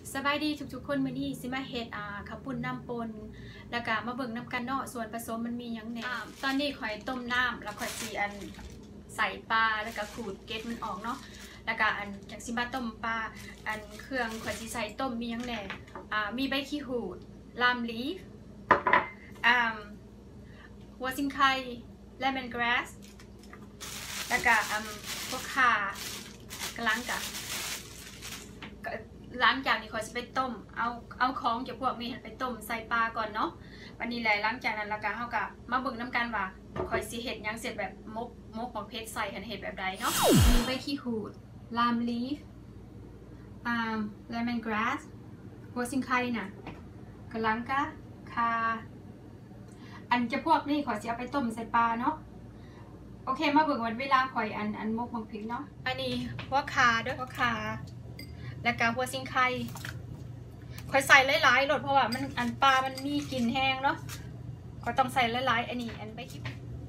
สบายดีทุกๆคนมื้อนี้สิมาเฮ็ดข้าวปุ้นน้ำปนแล้วก็มาเบิ่งน้ำกันเนาะส่วนผสมมันมีหยังแหน่ตอนนี้ข่อยต้มน้ำแล้วข่อยสิใส่ปลาแล้วก็ขูดเกล็ดมันออกเนาะแล้วก็จากสิมาต้มปลาเครื่องข่อยสิใส่ต้มมีหยังแหน่มีใบขี้หูดลามลีฟหัวซิงไคเลมอนกราสแล้วก็พวกข่ากำลังกะล้างจากนี้ข่อยจะไปต้มเอาของเกี่ยวพวกนี้ไปต้มใส่ปลาก่อนเนาะวันนี้แหละหลังจากนั้นแล้วก็เฮาก็มาเบิ่งน้ำกันว่าข่อยสิเฮ็ดหยังเสร็จแบบมกของเพชรใส่กันเฮ็ดแบบใดเนาะมีใบขี้หูดลามลีฟเลมอนกราสหัวซิงไคน่ะกะลังกะคาจะพวกนี้ข่อยสิเอาไปต้มใส่ปลาเนาะโอเคมาเบิ่งวันเวลาข่อยมกของพริกเนาะอันนี้หัวคาด้วยหัวคาแล้วก็หัวซิงไคค่อยใส่หลายๆรสเพราะว่ามันปลามันมีกลิ่นแห้งเนาะก็ต้องใส่หลายๆอันนี้ไปคิด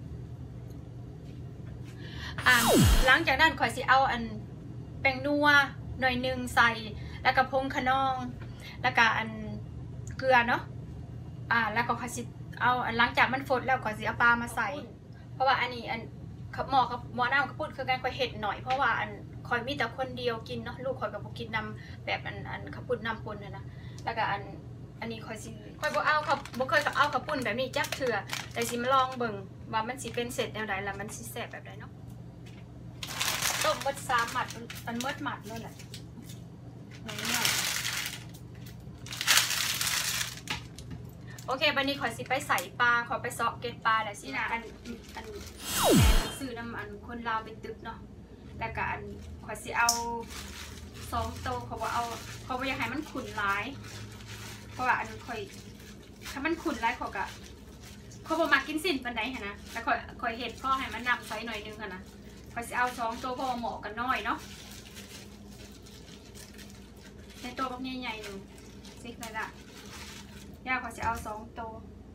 หลังจากนั้นค่อยสิเอาแป้งนัวหน่อยนึงใส่แล้วก็ผงขนองแล้วก็เกลือเนาะแล้วก็ค่อยสิเอาหลังจากมันฝดแล้วค่อยสิเอาปลามาใส่เพราะว่าอันนี้หม้อน้ำกระปุกคือการค่อยเห็ดหน่อยเพราะว่าคอยมีแต่คนเดียวกินเนาะลูกคอยกับพวกกินนำแบบข้าวปุ้นน้ำปนนะแล้วก็อันนี้คอยสิคอยบ่เคยเอาข้าวปุ้นแบบนี้จักเถื่อแต่สิมาลองเบิ่งว่ามันสิเป็นเสร็จแนวใดแล้วมันสิแซ่บแบบใดเนาะต้มมด3 หมัดมันมดหมัดนั่นแหละโอเควันนี้ขอสิไปใส่ปลาขอไปซอกเก็ตปลาแหละสินะแม่ซื้อน้ำคนลาวเป็นตึกเนาะแล้วก็ขอสิเอา2 โตเขาว่าอยากให้มันขุ่นร้ายเพราะว่าข่อยถ้ามันขุ่นร้ายเขาบอกมากินสิ้นปันใดนะแล้วข่อยเห็ดพ่อให้มันนำใส่หน่อยนึงนะขอสิเอา2 โตเพราะว่าเหมาะกันน้อยเนาะในโตแบบใหญ่ๆหนึ่งซิกเลยละย่าขอสิเอา2 โต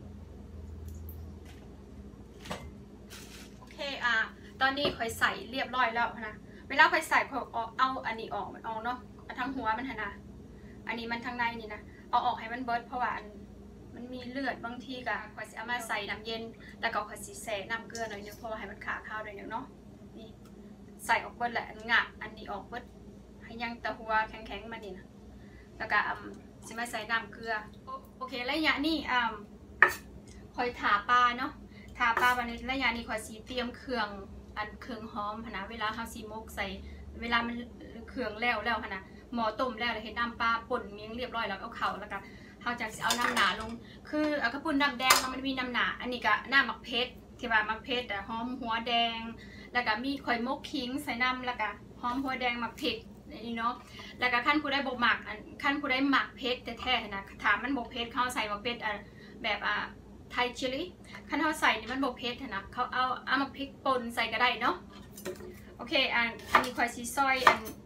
โอเคตอนนี้ข่อยใส่เรียบร้อยแล้วนะเวลาข่อยใส่ข่อยเอาอันนี้ออกมันออกเนาะทั้งหัวมันนะอันนี้มันทั้งในนี่นะเอาออกให้มันเบิดเพราะว่ามันมีเลือดบางทีก็ข่อยสิเอามาใส่น้ำเย็นแล้วก็ข่อยสิแช่น้ำเกลือหน่อยนึงเพราะว่าให้มันขาข้าวหน่อยนึงเนาะนี่ใส่ออกเบิดแหละงะอันนี้ออกเบิดให้ยังตะหัวแข็งๆมันนี่นะแล้วก็สิมาใส่น้ำเกลือโอเคระยะนี้ข่อยถาปลาเนาะถาปลาวันนี้ระยะนี้ข่อยสิเตรียมเครื่องหอมนะเวลาเฮาสิมกใส่เวลามันเครื่องแล้วนะหม้อต้มแล้วเห็นน้ำปลาป่นเมียงเรียบร้อยแล้วเอาเข่าแล้วก็เฮาจะเอาน้ำหนาลงคือข้าวปุ้นน้ำแดงมันมีน้ำหนาอันนี้ก็น้ำมักเพชรที่ว่ามักเพชรหอมหัวแดงแล้วก็มีข่อยมกขิงใส่น้ำแล้วก็หอมหัวแดงมักเผ็ดนี่เนาะแล้วก็ขั้นผู้ได้บ่หมักขั้นผู้ได้หมักเพชรแท้ๆนะถามมันบ่เพชรเขาใส่มักเพชรแบบไทยชิลลี่ขั้นเขาใส่นี่มันบ่เผ็ดนะเขาเอามาพริกป่นใส่ก็ได้เนาะโอเคอันนี้ข่อยซีซอย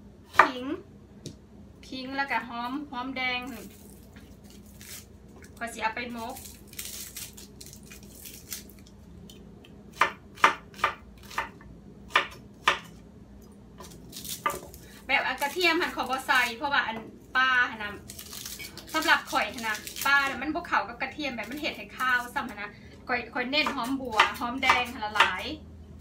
ขิงแล้วก็หอมแดงข่อยซีเอาไปมกแบบกระเทียมหั่นขอบ่ใส่เพราะว่าปลาหั่นนะสำหรับข่อยนะปลามันบวกเขากับกระเทียมแบบมันเห็ดให้ข้าวซ้ำนะข่อยเน้นหอมบัวหอมแดงละลาย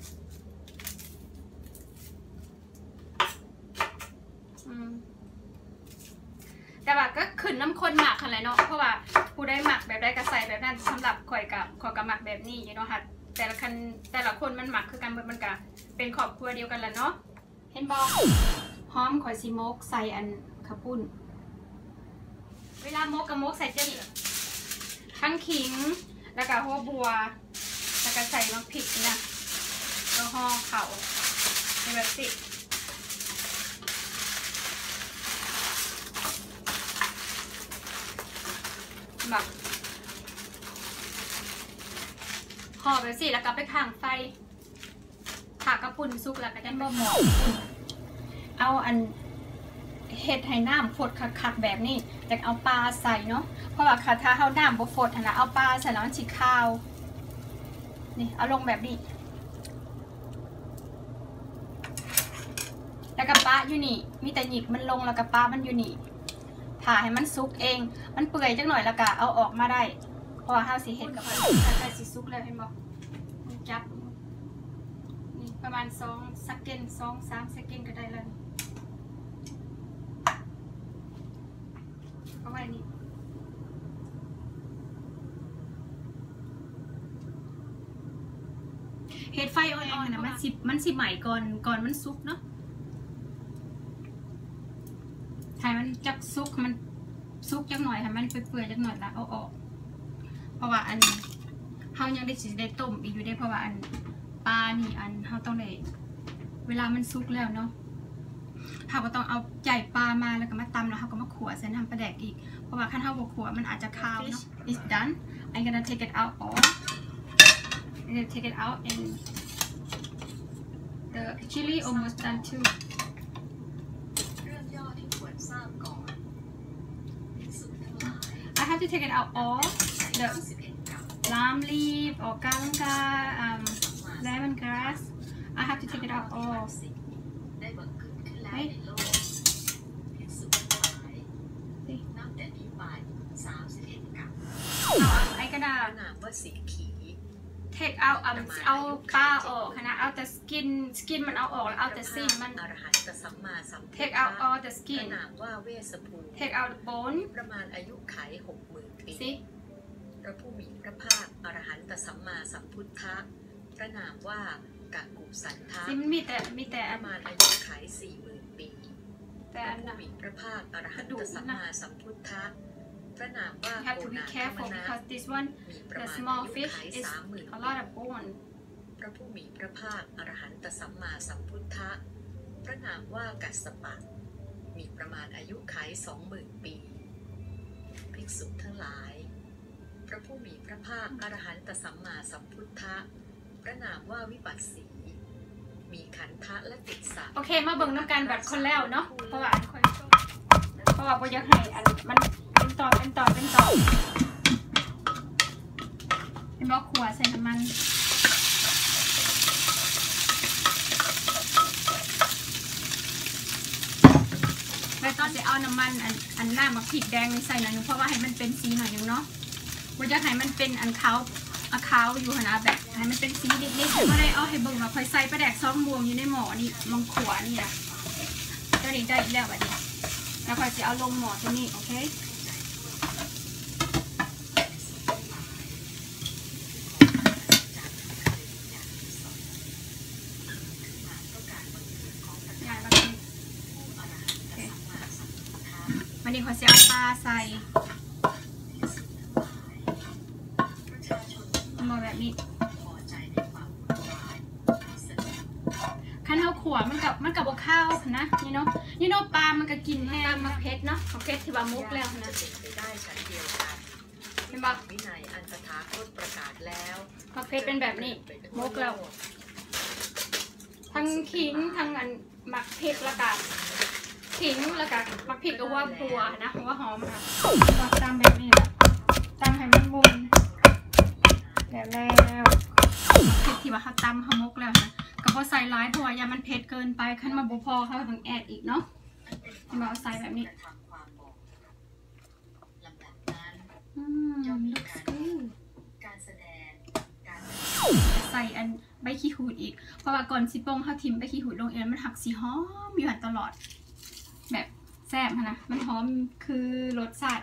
แต่ว่าก็ขึ้นน้ำข้นหมักอะไรเนาะเพราะว่าผู้ได้หมักแบบได้กระใสแบบนั้นสำหรับข่อยกับหมักแบบนี้เนาะค่ะแต่ละคนมันหมักคือกันมันก็เป็นครอบครัวเดียวกันแหละเนาะเห็นบอกหอมข่อยซีมกใส่ข้าวปุ้นเวลามกกับมกใส่เจนี่ทั้งขิงแล้วก็หัวบัวแล้วก็ใส่มักพริกนะแล้วห่อเข่าในแบบสิแบบห่อแบบสิแล้วก็ไปข้างไฟถากระปุ่นซุกแล้วก็จะบ่หมอเอาเห็ดให้น้ำฟดคักๆแบบนี้แต่เอาปลาใส่เนาะเพราะว่าถ้าเอาน้ำบ่ฟดนะเอาปลาใส่แล้วมันฉีกข้าวนี่เอาลงแบบนี้แล้วก็ปลาอยู่นี่มีแต่หยิบมันลงแล้วก็ปลามันอยู่นี่ถ่าให้มันซุกเองมันเปื่อยจังหน่อยแล้วก็เอาออกมาได้เพราะว่าเฮาสิเฮ็ดกับมันใกล้สิซุกแล้วเห็นบ่จับนี่ประมาณ2 second 2-3 second ก็ได้แล้วเอาไว้นี่เฮ็ดไฟอ่อนๆนะมันสิใหม่ก่อนมันซุกเนาะให้มันจักซุกมันซุกจักหน่อยให้มันเปื่อยๆจักหน่อยแล้วเอาออกเพราะว่าอันเฮายังได้ต้มอีกอยู่ได้เพราะว่าอันปลานี่อันเฮาต้องได้เวลามันซุกแล้วเนาะเฮาก็ต้องเอาใจปลามาแล้วก็มาตำแล้วเฮาก็มาขั่วใส่น้ำปลาแดกอีกเพราะว่าคันเฮาบ่ขั่วมันอาจจะคาวเนาะ It's done I'm gonna take it out all I'm gonna take it out and the chili almost done too I have to take it out all the lime leaf or galanga lemongrass I have to take it out all right I gonna take out เอาปลาออกนะเอาแต่ skin มันเอาออกแล้วเอาแต่ซีนมัน take out all the skin take out the bone ประมาณอายุไข 60,000 ปี See? พระผู้มีพระภาคอรหันตสัมมาสัมพุทธะพระนามว่ากากุสันทะ See มันมีแต่ประมาณอายุไข 40,000 ปีพระผู้มีพระภาคอรหันตสัมมาสัมพุทธะพระนามว่า you have to be careful because this one the small fish is a lot of bone พระผู้มีพระภาคอรหันตสัมมาสัมพุทธะพระนามว่ากัสสปะมีประมาณอายุไข 20,000 ปีภิกษุทั้งหลายพระผู้มีพระภาคอรหันตสัมมาสัมพุทธะพระนามว่าวิปัสสีมีขันธะและติสสะโอเคมาเบิ่งน้ำกันแบบคนแล้วเนาะเพราะว่าบ่อยากให้อันมันเป็นต่อเห็นบ่ขั่วใส่น้ำมันแล้วตอนจะเอาน้ำมันอันหน้ามาพริกแดงใส่หน่อยนึงเพราะว่าให้มันเป็นสีหน่อยนึงเนาะบ่อยากให้มันเป็นอันขาวอยู่นะแบบให้มันเป็นสีนิดๆไม่ได้เอาให้เบิ่งว่าค่อยใส่ปลาแดกซ้อมบวงอยู่ในหม้อนี่มังขวานี่นะเจ้านี้ได้แล้วแบบนี้แล้วค่อยจะเอาลงหม้อตัวนี้โอเควันนี้ขอจะเอาปลาใส่มาแบบนี้ขั้นเท้าขวามันกับบข้าวนะนี่เนาะปลามันก็กินแห้งมะเพ็ดเนาะของเพ็ดที่ว่ามุกแล้วนะเห็นปะวินัยอันตถาคตประกาศแล้วมะเพ็ดเป็นแบบนี้มุกแล้วทั้งขิงทั้งอันมะเพ็ดแล้วก็ขิงแล้วก็มะพริกก็ว่าบัวนะหัวหอมค่ะตำแบบนี้นะตำให้มันมุนแล้วเผ็ดที่ว่าเขาตำเขามุกแล้วนะก็พอใส่ร้ายเพราะว่ายามันเผ็ดเกินไปขั้นมาบุพอเขาต้องแอดอีกเนาะมาเอาใส่แบบนี้ใส่อันใบขี้หูดอีกเพราะว่าก่อนสิปงเขาทิมใบขี้หูดลงเองมันหักสีหอมอยู่หันตลอดแบบแซ่บนะมันหอมคือรสชาติ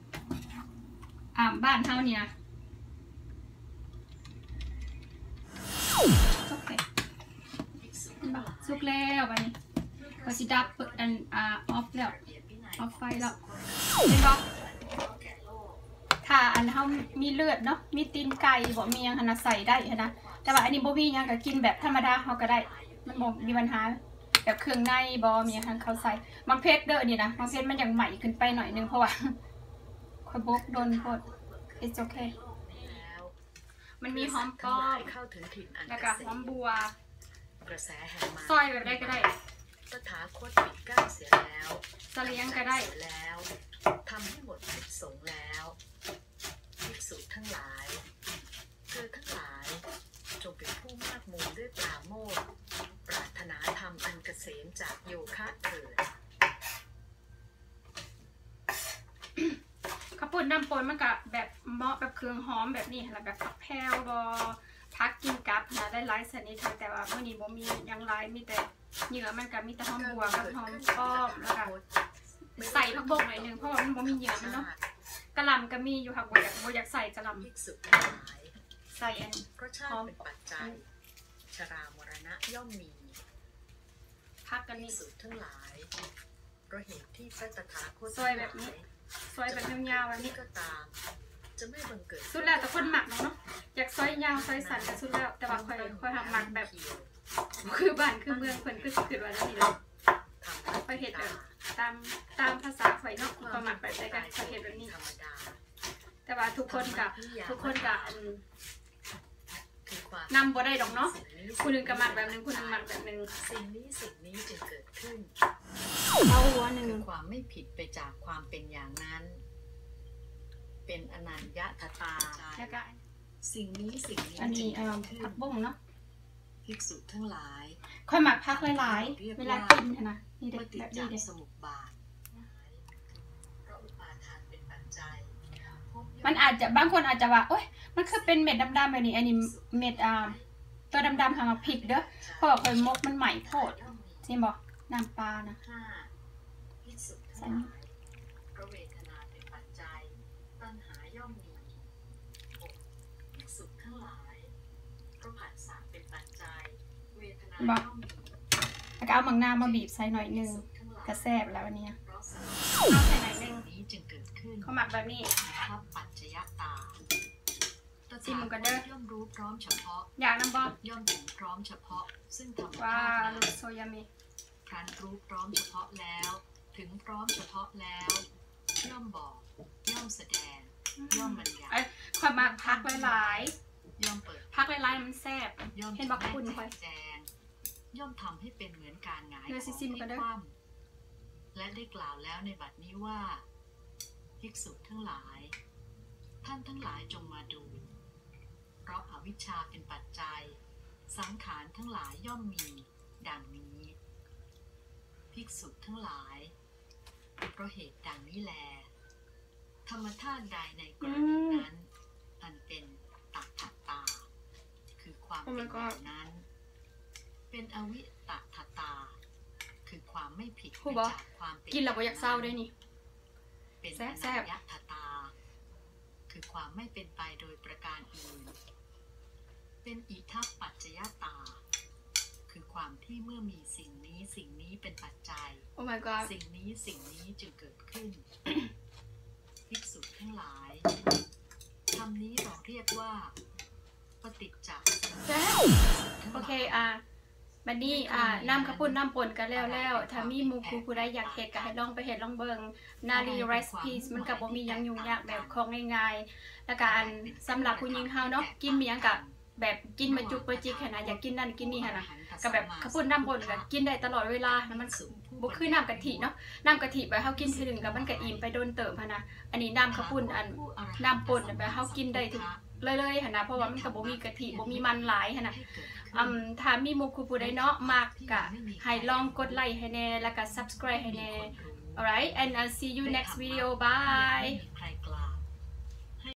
บ้านเท่านี้นะโอเคสุกแล้วไปก็สิดับเปิดอันออฟแล้วออฟไฟแล้วเป็นบอกถ้าอันเขามีเลือดเนาะมีตีนไก่บ่มียังขนาดใส่ได้นะแต่ว่าอันนี้บ่มียังก็กินแบบธรรมดาเขาก็ได้มันบ่มีปัญหาแบบเครื่องในบ่มีทางเขาใส่มังเพชรเด้อนี่นะมังเพชรมันยังใหม่ขึ้นไปหน่อยนึงเพราะว่าค่อยบกโดนโคตร it's okay มันมีหอมป้อมแล้วก็หอมบัวซอยแบบได้ก็ได้ตถาคตปิดกั้นเสียแล้วสเลียงก็ได้แล้วทำให้หมดภิกษุแล้วภิกษุทั้งหลายเธอทั้งหลายจงเป็นผู้มากมูลด้วยปราโมทย์ปรารถนาธรรมอันเกษมจากโยคะเถิดนน้ำปนมันก็แบบเหมาะแบบเครื่องหอมแบบนี้แล้วแบบผักแพรวบอพักกินกับนะได้หลายชนิดแต่ว่ามื้อนี้บ่มีหยังหลายมีแต่เนื้อมันก็มีแต่หอมบัวกับหอมป้อมแล้วก็ใส่ผักบงหน่อยนึงเพราะว่ามันบ่มีเนื้อมันเนาะกะหล่ำก็มีอยู่ค่ะบ่อยากใส่กะหล่ภิกษุทั้งหลายำใส่อันเพราะชาติเป็นปัจจัยชรามรณะย่อมมีพักกันภินี่กษุทั้งหลายเพราะเหตุที่พระตถาคตซอยแบบนี้ซอยแบบยาวๆแบบนี้ก็ตามจะไม่บังเกิดสุดแล้วแต่คนหมักเนาะอยากซอยยาวซอยสั้นก็สุดแล้วแต่ว่าค่อยทำหมักแบบคือบ้านคือเมืองเพิ่นคือสิคิดว่าจังซี่แหละค่อยเฮ็ดแบบตามภาษาข่อยเนาะก็หมักแบบใดก็ค่อยเฮ็ดแบบนี้ธรรมดาแต่ว่าทุกคนก็คือความนำบ่ได้ดอกเนาะผู้นึงก็หมักแบบนึงผู้นึงหมักแบบนึงสิ่งนี้จึงเกิดขึ้นเอาหัวนึงคือความไม่ผิดไปจากความเป็นอย่างนั้น เป็นอนัญญตตาแล้วก็สิ่งนี้อันนี้จึงเกิดขึ้นผักบุ้งเนาะภิกษุทั้งหลายค่อยหมักผักหลายๆเวลากินนะนี่เด็เมื่กอติดแบบจานี้กเด็กสมุปบาทเพราะอุปาทานเป็นปัจจัยมันอาจจะบางคนอาจจะว่าโอ๊ยมันคือเป็นเม็ดดำๆแบบนี้อันนี้เม็ดตัวดำๆหามาพริกเด้อเพราะว่าค่อยมกมันใหม่โพดใช่บ่น้ำปลานะภิกษุทั้งหลายเพราะเวทนาเป็นปัจจัยตัณหาย่อมมีภิกษุทั้งหลายเพราะผัสสะเป็นปัจจัยเวทนาย่อมมีแล้วก็เอามังนาวมาบีบใส่หน่อยนึงกระแซบแล้วอันนี้เอาใส่หน่อยนึงนี้จึงเกิดขึ้นเขาหมักแบบนี้ทับปัจจยตาชิมกันเด้อย่อมรู้พร้อมเฉพาะอยากน้ำบ่ย่อมถึงพร้อมเฉพาะซึ่งธรรมว้าชาติลูนั้นกโซยามิครั้นรู้พร้อมเฉพาะแล้ว ถึงพร้อมเฉพาะแล้ว ย่อมบอก ย่อมแสดง ย่อมบรรยายค่อยหมักผักหลายย่อมเปิดๆผักหลายๆมันแซ่บย่อมเห็นบอกคุณค่อยแจงย่อมทำให้เป็นเหมือนการหงายเดี๋ยวสิซิมกันเด้อคว่ำและได้กล่าวแล้วในบัดนี้ว่าภิกษุทั้งหลาย ท่านทั้งหลายจงมาดู เพราะอาวิชชาเป็นปัจจัย สังขารทั้งหลายย่อมมีดังนี้ ภิกษุทั้งหลายเพราะเหตุดังนี้แล ธรรมธาตุใดในกรณีนั้น อันเป็นตัทธัตตา คือความเป็นอย่างนั้น เป็นอวิตัทธัตตา คือความไม่ผิดไปจากความเป็นกินแล้วบ่อยากเศร้าด้วยนี่เป็นแซ่อบ นัญๆญตตา คือความไม่เป็นไปโดยประการอื่น เป็นอิทัปปัจจยตา คือความที่เมื่อมีสิ่งนี้เป็นปัจจัยโอ้ my god สิ่งนี้จึงเกิดขึ้น ภิกษุทั้งหลายคำนี้เราเรียกว่าปฏิจจสมุปบาทโอเคบัดนี้น้ำข้าวปุ้นน้ำป่นกันแล้วถ้ามีหมู่ครูผู้ใดอยากเฮ็ดก็ให้ลองไปเฮ็ดลองเบิ่งนาลีไรซ์พีซมันก็บ่มีหยังยุ่งยากแบบของง่ายๆแล้วก็สำหรับผู้หญิงเฮาเนาะกินมีหยังก็แบบกินมาจุกมาจิกหั่นน่ะอยากกินนั่นกินนี่หั่นน่ะก็แบบข้าวปุ้นน้ำป่นก็กินได้ตลอดเวลานะมันบ่คือน้ำกะทิเนาะน้ำกะทิแบบเฮากินทีนึงก็มันก็อิ่มไปโดนเติมหั่นน่ะอันนี้น้ำข้าวปุ้นน้ำป่นแบบเฮากินได้ทุกเลยหั่นน่ะเพราะว่ามันก็บ่มีกะทิบ่มีมันหลายหั่นน่ะถ้ามีหมู่ครูผู้ใดเนาะมักก็ให้ลองกดไลค์ให้แน่แล้วก็ subscribe ให้แน่ alright and I'll see you next video bye